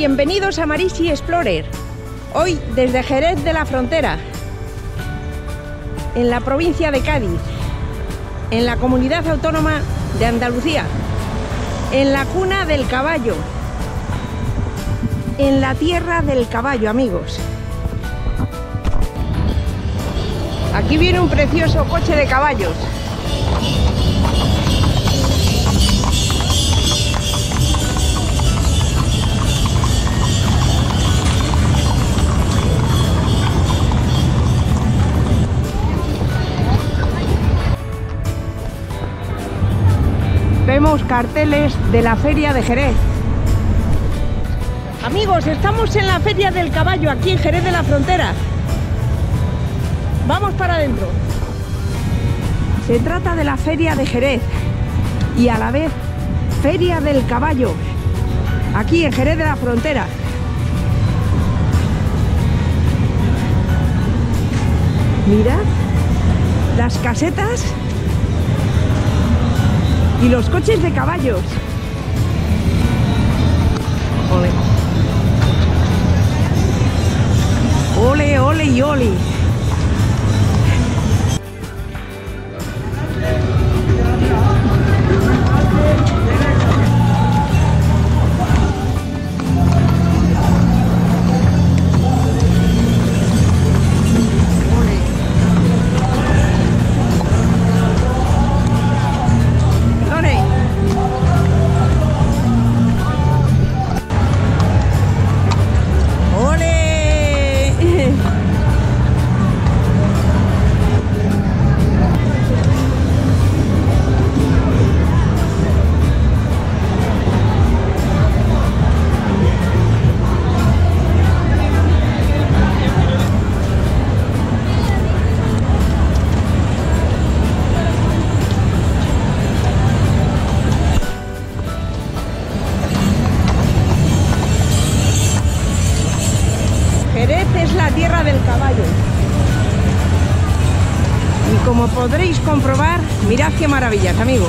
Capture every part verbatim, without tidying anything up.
bienvenidos a Marisi Explorer. Hoy desde Jerez de la Frontera, en la provincia de Cádiz, en la comunidad autónoma de Andalucía, en la cuna del caballo, en la tierra del caballo, amigos. Aquí viene un precioso coche de caballos. Vemos carteles de la Feria de Jerez. Amigos, estamos en la Feria del Caballo, aquí en Jerez de la Frontera. Vamos para adentro. Se trata de la Feria de Jerez y a la vez Feria del Caballo, aquí en Jerez de la Frontera. Mirad las casetas y los coches de caballos. Ole. Ole, ole y ole. Jerez es la tierra del caballo. Y como podréis comprobar, mirad qué maravillas, amigos.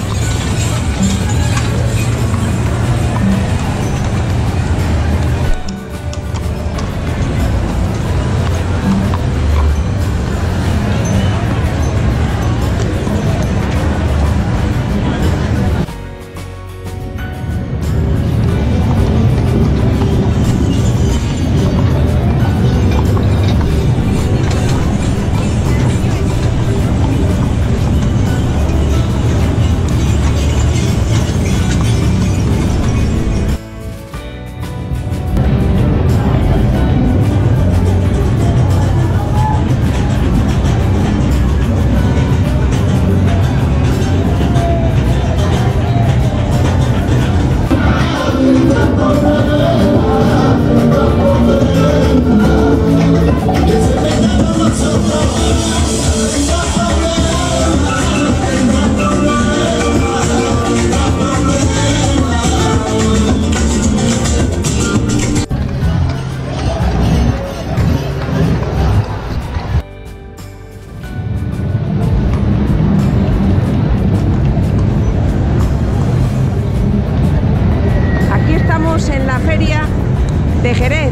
En la feria de Jerez.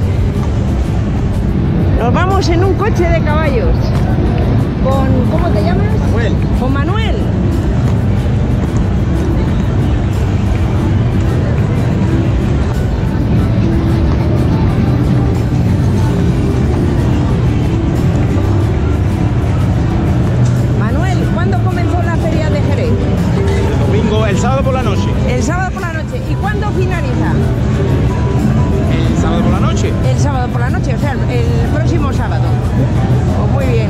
Nos vamos en un coche de caballos con, ¿cómo te llamas? Manuel. Con Manuel. Manuel, ¿cuándo comenzó la feria de Jerez? El domingo, el sábado por la noche. El sábado por la noche. ¿Y cuándo finaliza? El sábado por la noche. El sábado por la noche, o sea, el próximo sábado. Oh, muy bien.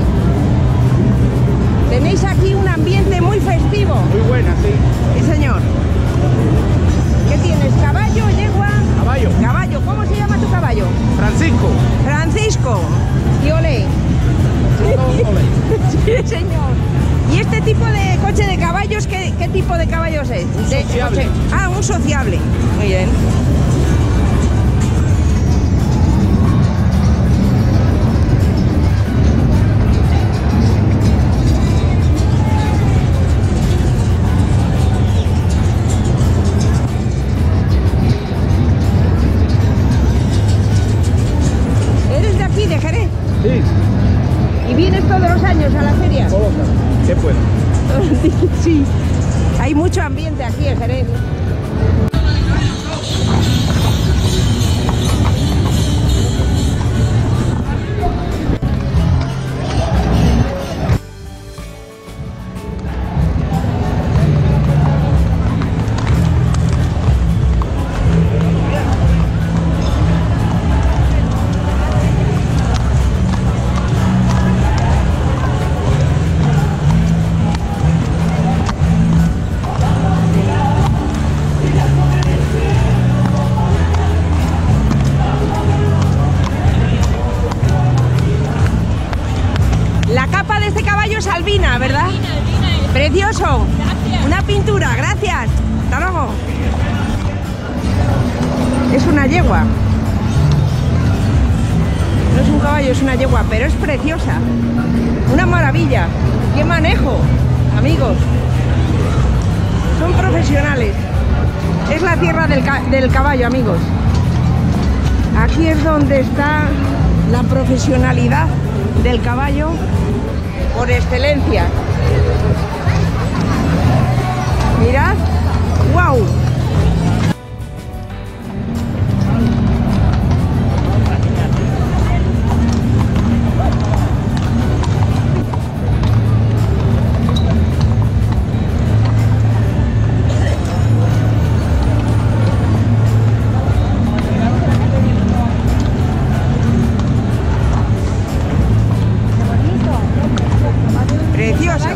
Tenéis aquí un ambiente muy festivo. Muy buena, sí. Sí, señor. ¿Qué tienes? ¿Caballo, yegua? Caballo. Caballo. ¿Cómo se llama tu caballo? Francisco. Francisco. Y olé. Sí, señor. ¿Y este tipo de coche de caballos, qué, qué tipo de caballos es? Un De, sociable. coche. Ah, un sociable. Muy bien. Sí. ¿Y vienes todos los años a la feria? Todos los años. ¿Qué puedo? Sí. Hay mucho ambiente aquí en Jerez. La capa de este caballo es albina, ¿verdad? Albina, albina, Precioso. Gracias. Una pintura, gracias. Hasta luego. Es una yegua. No es un caballo, es una yegua, pero es preciosa. Una maravilla. ¡Qué manejo, amigos! Son profesionales. Es la tierra del, ca del caballo, amigos. Aquí es donde está la profesionalidad del caballo por excelencia. Mirad, wow. Preciosa.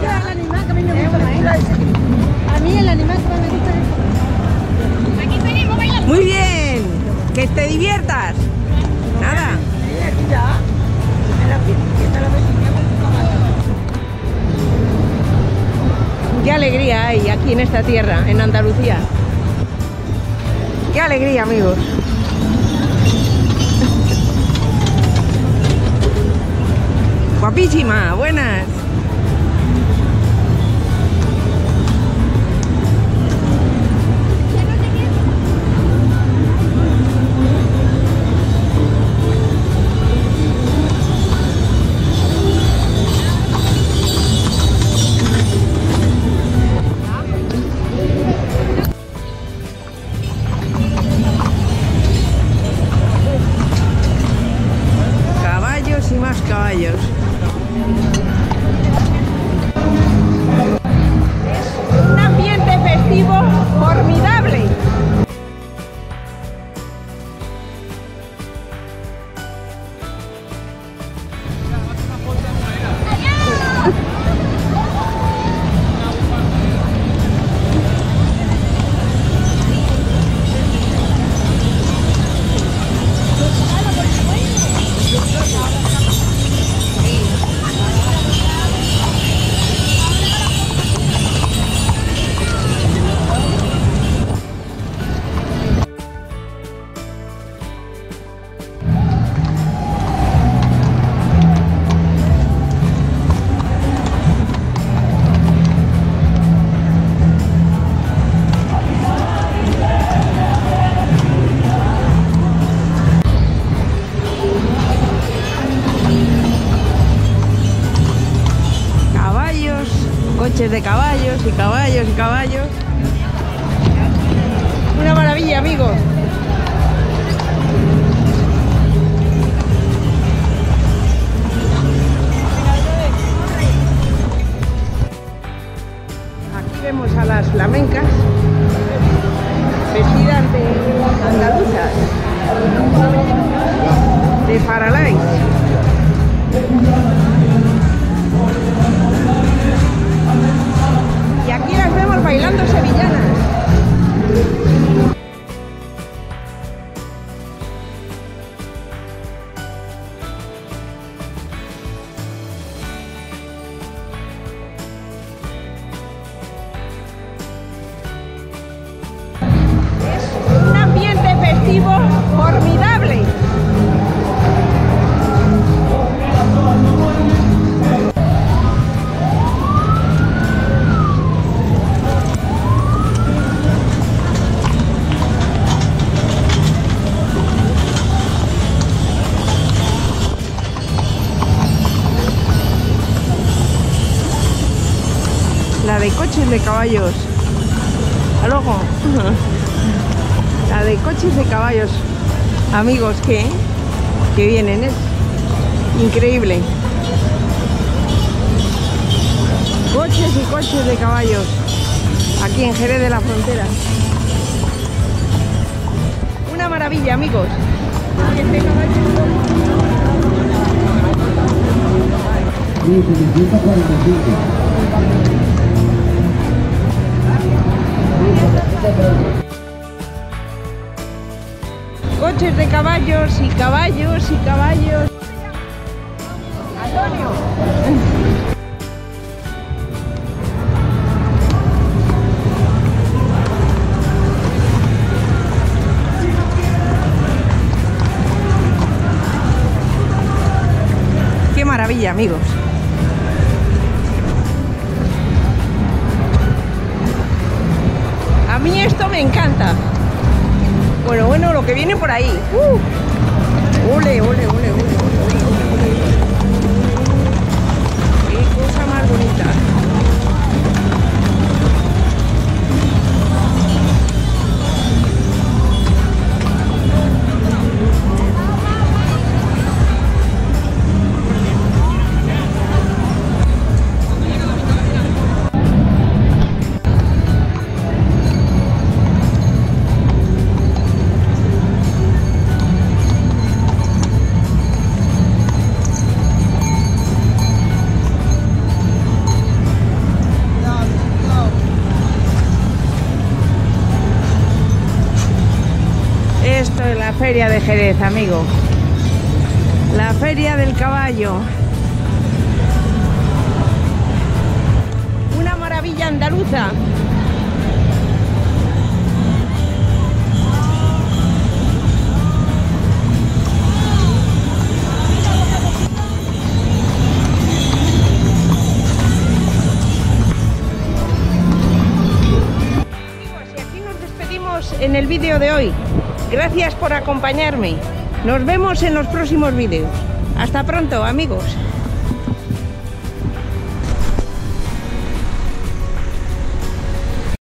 A mí el animal que más me gusta es... Aquí venimos bailando. Muy bien, que te diviertas. Nada. Qué alegría hay aquí en esta tierra, en Andalucía. Qué alegría, amigos. Guapísima, buenas. Caballos y más caballos. Es un ambiente festivo formidable. Coches de caballos y caballos y caballos. Una maravilla, amigos. Aquí vemos a las flamencas vestidas de andaluzas, de faralais. Y aquí las vemos bailando sevillanas. Es un ambiente festivo formidable. de coches de caballos. Hasta luego. La de coches de caballos. Amigos, que que vienen, es increíble. Coches y coches de caballos. Aquí en Jerez de la Frontera. Una maravilla, amigos. Este caballo. Coches de caballos y caballos y caballos. Antonio. Qué maravilla, amigos. A mí esto me encanta. Bueno, bueno, lo que viene por ahí. Uh. Ole, ole, ole, ole, ole, ole. Qué cosa más bonita. Esto es la feria de Jerez, amigo. La feria del caballo. Una maravilla andaluza. Amigos, y aquí nos despedimos en el vídeo de hoy. Gracias por acompañarme. Nos vemos en los próximos vídeos. Hasta pronto, amigos.